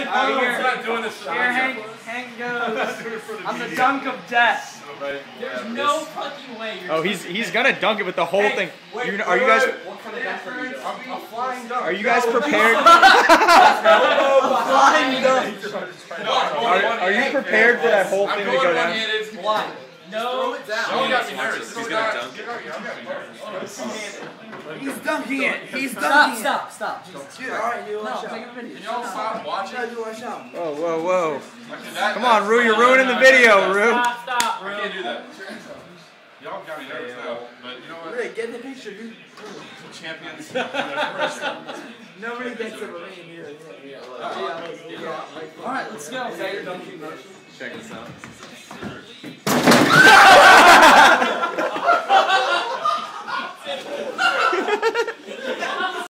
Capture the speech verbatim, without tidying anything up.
Oh, here, not doing this here Hank, Hank goes. I'm the dunk of death. There's no fucking way you're Oh, he's he's gonna dunk it with the whole hey, thing. Wait, You're, wait, are you guys? What kind of dunk are you doing? A flying dunk. Are you guys prepared? Flying dunk. Are, are you prepared for that whole thing to go down? Why? No. You got me nervous. He's gonna dunk it. He's dunking it. He's Stop, dunking stop, stop. Dude, alright, you No, want take to a video. Can y'all stop watching? do a shot. Whoa, whoa, whoa! That- Come on, Rue, you're ruining the video, Rue. Stop, stop, I can't do that. Y'all got me nervous now, but you know what? Rick, get the picture, dude. Champions. Nobody gets it but me and you. Alright, let's go. Check this out.